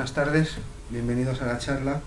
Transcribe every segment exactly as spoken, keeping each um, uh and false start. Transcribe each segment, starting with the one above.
Buenas tardes, bienvenidos a la charla.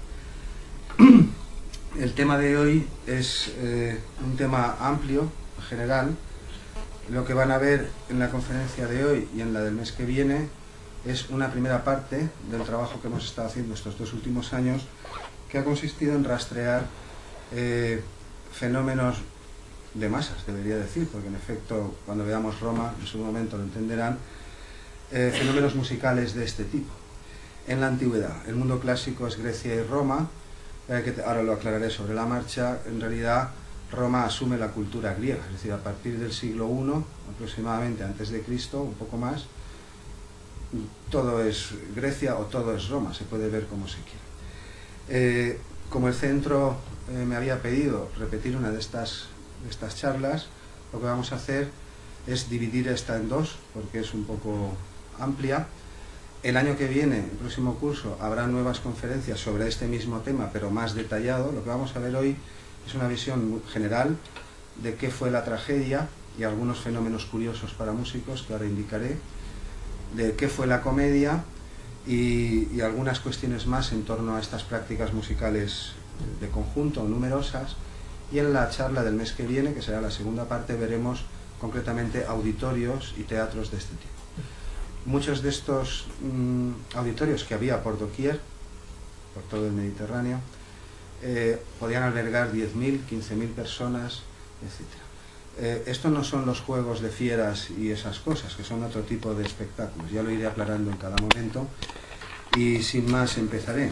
El tema de hoy es eh, un tema amplio, general. Lo que van a ver en la conferencia de hoy y en la del mes que viene es una primera parte del trabajo que hemos estado haciendo estos dos últimos años, que ha consistido en rastrear eh, fenómenos de masas, debería decir, porque en efecto, cuando veamos Roma, en su momento lo entenderán, eh, fenómenos musicales de este tipo. En la antigüedad, el mundo clásico es Grecia y Roma, eh, que ahora lo aclararé sobre la marcha. En realidad, Roma asume la cultura griega, es decir, a partir del siglo primero, aproximadamente antes de Cristo, un poco más, todo es Grecia o todo es Roma, se puede ver como se quiera. Eh, como el centro eh, me había pedido repetir una de estas, de estas charlas, lo que vamos a hacer es dividir esta en dos, porque es un poco amplia. El año que viene, el próximo curso, habrá nuevas conferencias sobre este mismo tema, pero más detallado. Lo que vamos a ver hoy es una visión general de qué fue la tragedia y algunos fenómenos curiosos para músicos que ahora indicaré, de qué fue la comedia y, y algunas cuestiones más en torno a estas prácticas musicales de conjunto, numerosas. Y en la charla del mes que viene, que será la segunda parte, veremos concretamente auditorios y teatros de este tipo. Muchos de estos mmm, auditorios que había por doquier, por todo el Mediterráneo, eh, podían albergar diez mil, quince mil personas, etcétera. Eh, estos no son los juegos de fieras y esas cosas, que son otro tipo de espectáculos. Ya lo iré aclarando en cada momento y sin más empezaré.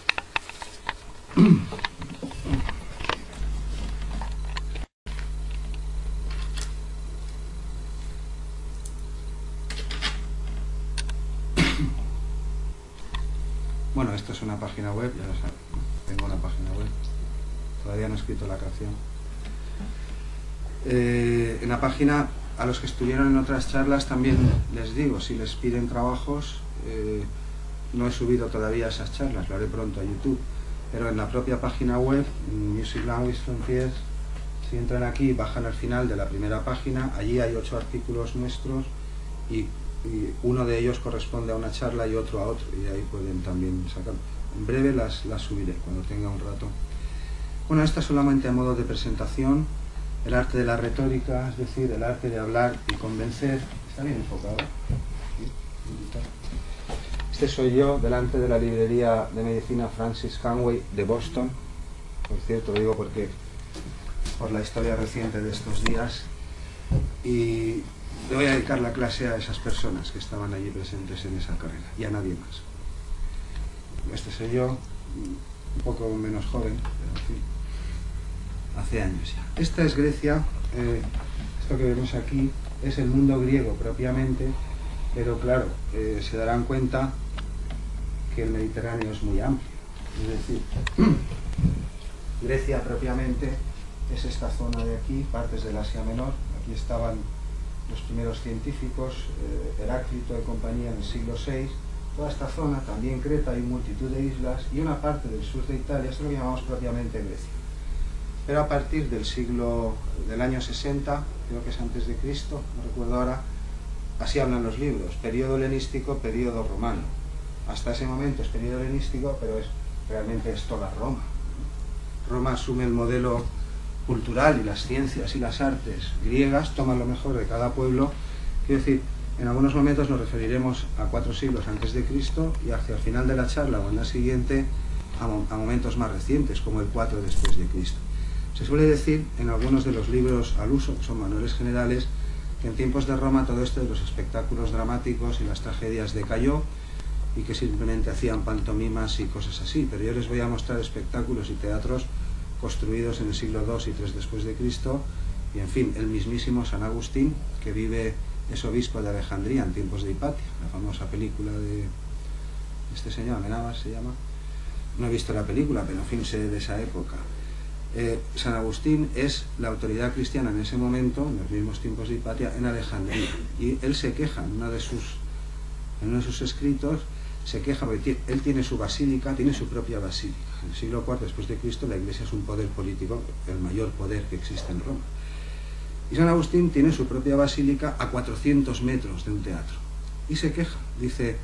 Bueno, esto es una página web, ya lo saben, tengo una página web, todavía no he escrito la canción. Eh, en la página, a los que estuvieron en otras charlas también les digo, si les piden trabajos, eh, no he subido todavía esas charlas, lo haré pronto a YouTube, pero en la propia página web, Music Language Frontiers, si entran aquí, bajan al final de la primera página, allí hay ocho artículos nuestros y y uno de ellos corresponde a una charla y otro a otro, y ahí pueden también sacar. En breve las, las subiré, cuando tenga un rato. Bueno, esta solamente a modo de presentación, el arte de la retórica, es decir, el arte de hablar y convencer. ¿Está bien enfocado? Este soy yo, delante de la librería de medicina Francis Hanway de Boston. Por cierto, lo digo porque por la historia reciente de estos días. Y le voy a dedicar la clase a esas personas que estaban allí presentes en esa carrera y a nadie más. Este soy yo, un poco menos joven, pero en fin, hace años ya. Esta es Grecia, eh, esto que vemos aquí es el mundo griego propiamente, pero claro, eh, se darán cuenta que el Mediterráneo es muy amplio. Es decir, Grecia propiamente es esta zona de aquí, partes del Asia Menor. Aquí estaban los primeros científicos, eh, Heráclito y compañía en el siglo seis, toda esta zona, también Creta y multitud de islas, y una parte del sur de Italia, esto lo llamamos propiamente Grecia. Pero a partir del siglo, del año sesenta, creo que es antes de Cristo, no recuerdo ahora, así hablan los libros, periodo helenístico, periodo romano. Hasta ese momento es periodo helenístico, pero es, realmente es toda Roma. Roma asume el modelo cultural y las ciencias y las artes griegas, toman lo mejor de cada pueblo. Quiero decir, en algunos momentos nos referiremos a cuatro siglos antes de Cristo y hacia el final de la charla o en la siguiente a, mo a momentos más recientes, como el cuatro después de Cristo. Se suele decir en algunos de los libros al uso, que son manuales generales, que en tiempos de Roma todo esto de los espectáculos dramáticos y las tragedias decayó y que simplemente hacían pantomimas y cosas así, pero yo les voy a mostrar espectáculos y teatros construidos en el siglo dos y tres después de Cristo, y en fin, el mismísimo San Agustín, que vive, es obispo de Alejandría en tiempos de Hipatia, la famosa película de este señor, Amenábar se llama. No he visto la película, pero en fin, sé de esa época. Eh, San Agustín es la autoridad cristiana en ese momento, en los mismos tiempos de Hipatia, en Alejandría, y él se queja en uno de sus, en uno de sus escritos, se queja porque él tiene su basílica, tiene su propia basílica. En el siglo cuarto después de Cristo la Iglesia es un poder político, el mayor poder que existe en Roma. Y San Agustín tiene su propia basílica a cuatrocientos metros de un teatro. Y se queja, dice,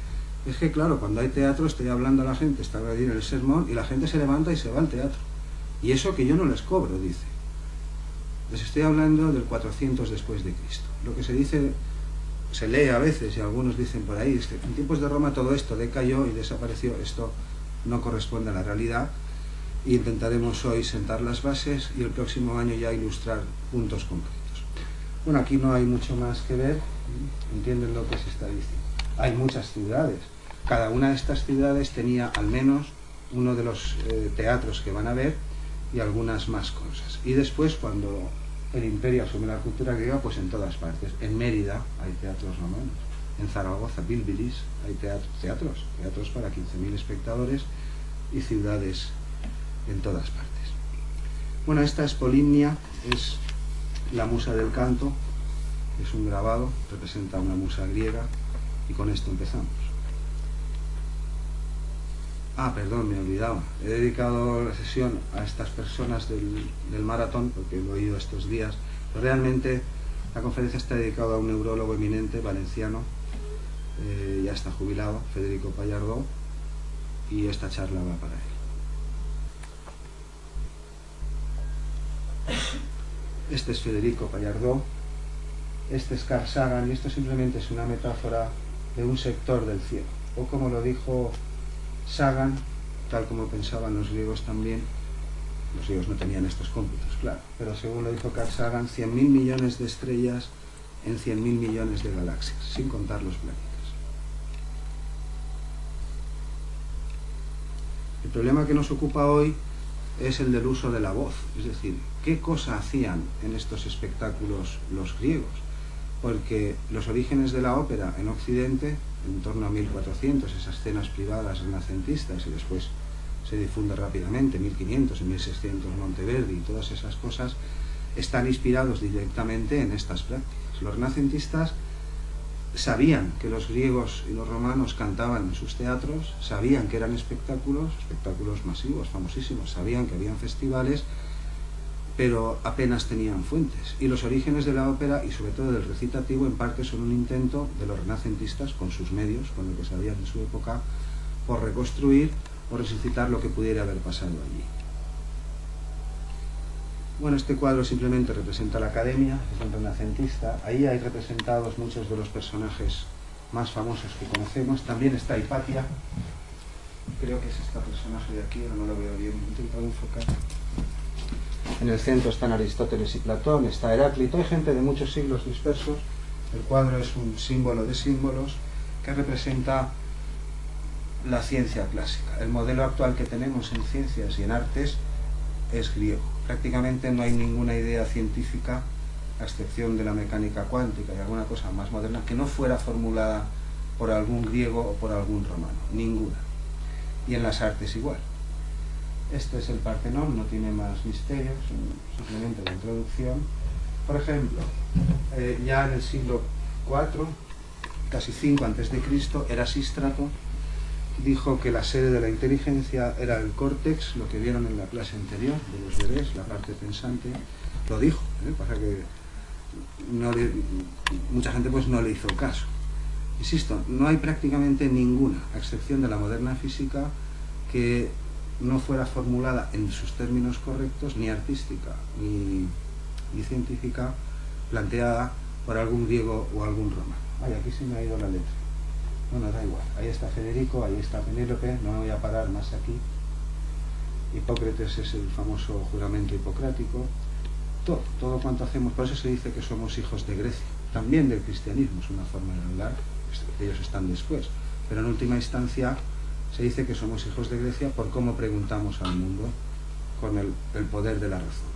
Es que claro, cuando hay teatro estoy hablando a la gente, está allí en el sermón y la gente se levanta y se va al teatro. Y eso que yo no les cobro, dice. Les estoy hablando del cuatrocientos después de Cristo. Lo que se dice, se lee a veces y algunos dicen por ahí, es que en tiempos de Roma todo esto decayó y desapareció. Esto no corresponde a la realidad. Y intentaremos hoy sentar las bases y el próximo año ya ilustrar puntos concretos. Bueno, aquí no hay mucho más que ver, entienden lo que se está diciendo. Hay muchas ciudades. Cada una de estas ciudades tenía al menos uno de los eh, teatros que van a ver y algunas más cosas. Y después, cuando el imperio asume la cultura griega, pues en todas partes. En Mérida hay teatros romanos. En Zaragoza, Bilbilis, hay teatros, teatros, teatros para quince mil espectadores y ciudades en todas partes. Bueno, esta es Polimnia, es la musa del canto, es un grabado, representa una musa griega, y con esto empezamos. Ah, perdón, me he olvidado. He dedicado la sesión a estas personas del, del maratón, porque lo he oído estos días, pero realmente la conferencia está dedicada a un neurólogo eminente, valenciano, eh, ya está jubilado, Federico Pallardó, y esta charla va para él. Este es Federico Pallardó, este es Carl Sagan, y esto simplemente es una metáfora de un sector del cielo, o como lo dijo Sagan, tal como pensaban los griegos también. Los griegos no tenían estos cómputos, claro, pero según lo dijo Carl Sagan, cien mil millones de estrellas en cien mil millones de galaxias, sin contar los planetas. El problema que nos ocupa hoy es el del uso de la voz, es decir, ¿qué cosa hacían en estos espectáculos los griegos? Porque los orígenes de la ópera en Occidente, en torno a mil cuatrocientos, esas escenas privadas renacentistas, y después se difunde rápidamente, mil quinientos, en mil seiscientos Monteverdi y todas esas cosas, están inspirados directamente en estas prácticas. Los renacentistas sabían que los griegos y los romanos cantaban en sus teatros, sabían que eran espectáculos, espectáculos masivos, famosísimos, sabían que habían festivales, pero apenas tenían fuentes. Y los orígenes de la ópera, y sobre todo del recitativo, en parte son un intento de los renacentistas, con sus medios, con lo que sabían en su época, por reconstruir o resucitar lo que pudiera haber pasado allí. Bueno, este cuadro simplemente representa la academia, es un renacentista. Ahí hay representados muchos de los personajes más famosos que conocemos. También está Hipatia, creo que es este personaje de aquí, ahora no lo veo bien, he intentado enfocar. En el centro están Aristóteles y Platón, está Heráclito, hay gente de muchos siglos dispersos. El cuadro es un símbolo de símbolos que representa la ciencia clásica. El modelo actual que tenemos en ciencias y en artes es griego. Prácticamente no hay ninguna idea científica, a excepción de la mecánica cuántica y alguna cosa más moderna, que no fuera formulada por algún griego o por algún romano. Ninguna. Y en las artes igual. Este es el Partenón, no tiene más misterios, simplemente la introducción. Por ejemplo, eh, ya en el siglo cuatro, casi cinco antes de Cristo, Erasístrato dijo que la sede de la inteligencia era el córtex, lo que vieron en la clase anterior de los bebés, la parte pensante. Lo dijo, ¿eh? Pasa que no le, mucha gente pues no le hizo caso. Insisto, no hay prácticamente ninguna, a excepción de la moderna física, que no fuera formulada en sus términos correctos, ni artística ni, ni científica, planteada por algún griego o algún romano. Ay, aquí se me ha ido la letra. Bueno, da igual. Ahí está Federico, ahí está Penélope, no me voy a parar más aquí. Hipócrates es el famoso juramento hipocrático. Todo, todo cuanto hacemos, por eso se dice que somos hijos de Grecia. También del cristianismo, es una forma de hablar, ellos están después. Pero en última instancia se dice que somos hijos de Grecia por cómo preguntamos al mundo con el, el poder de la razón.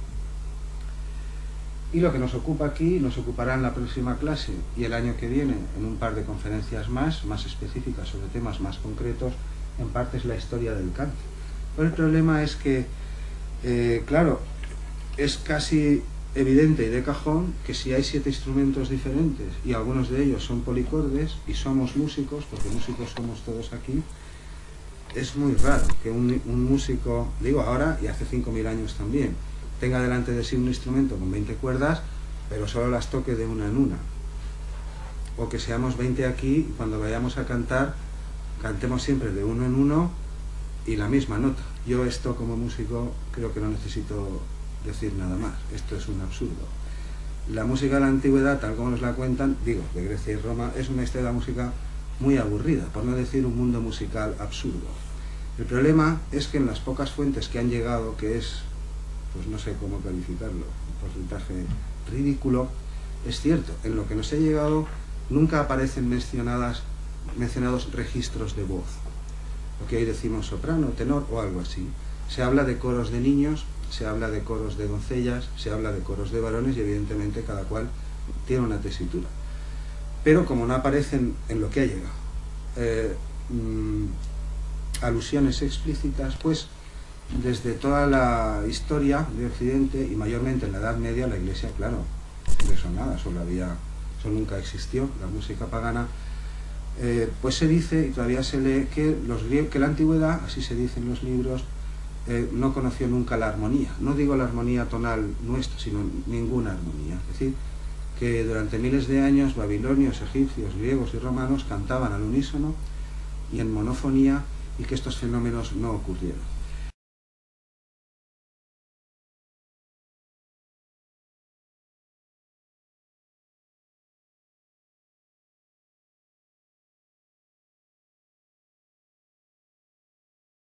Y lo que nos ocupa aquí, nos ocupará en la próxima clase y el año que viene en un par de conferencias más, más específicas sobre temas más concretos, en parte es la historia del canto. Pero el problema es que, eh, claro, es casi evidente y de cajón que si hay siete instrumentos diferentes y algunos de ellos son policordes y somos músicos, porque músicos somos todos aquí, es muy raro que un, un músico, digo ahora y hace cinco mil años también, tenga delante de sí un instrumento con veinte cuerdas, pero solo las toque de una en una. O que seamos veinte aquí y cuando vayamos a cantar, cantemos siempre de uno en uno y la misma nota. Yo esto como músico creo que no necesito decir nada más, esto es un absurdo. La música de la antigüedad, tal como nos la cuentan, digo, de Grecia y Roma, es una historia de la música muy aburrida, por no decir un mundo musical absurdo. El problema es que en las pocas fuentes que han llegado, que es, pues no sé cómo calificarlo, un porcentaje ridículo, es cierto, en lo que nos ha llegado nunca aparecen mencionadas, mencionados registros de voz, lo que hoy decimos soprano, tenor o algo así. Se habla de coros de niños, se habla de coros de doncellas, se habla de coros de varones y evidentemente cada cual tiene una tesitura. Pero como no aparecen en lo que ha llegado eh, mmm, alusiones explícitas, pues desde toda la historia de Occidente y mayormente en la Edad Media, la Iglesia, claro, de eso nada, solo había, eso nunca existió, la música pagana, eh, pues se dice y todavía se lee que, los griegos, que la antigüedad, así se dice en los libros, eh, no conoció nunca la armonía. No digo la armonía tonal nuestra, sino ninguna armonía. Es decir, que durante miles de años babilonios, egipcios, griegos y romanos cantaban al unísono y en monofonía, y que estos fenómenos no ocurrieron.